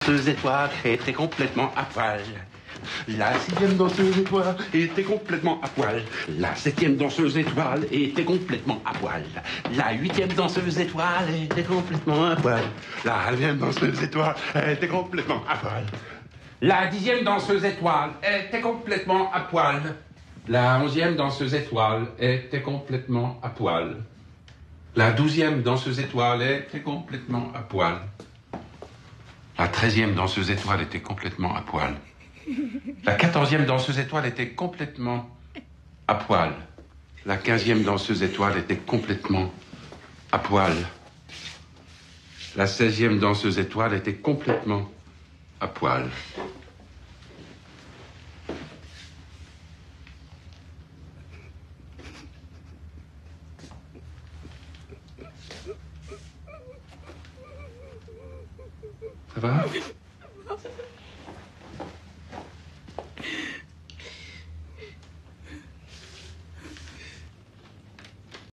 danseuse étoile était complètement à poil. La sixième danseuse étoile était complètement à poil. La septième danseuse étoile était complètement à poil. La huitième danseuse étoile était complètement à poil. La neuvième danseuse étoile était complètement à poil. La dixième danseuse étoile était complètement à poil. La onzième danseuse étoile était complètement à poil. La douzième danseuse étoile était complètement à poil. La 13e danseuse étoile était complètement à poil. La 14e danseuse étoile était complètement à poil. La 15e danseuse étoile était complètement à poil. La 16e danseuse étoile était complètement à poil. Ça va ?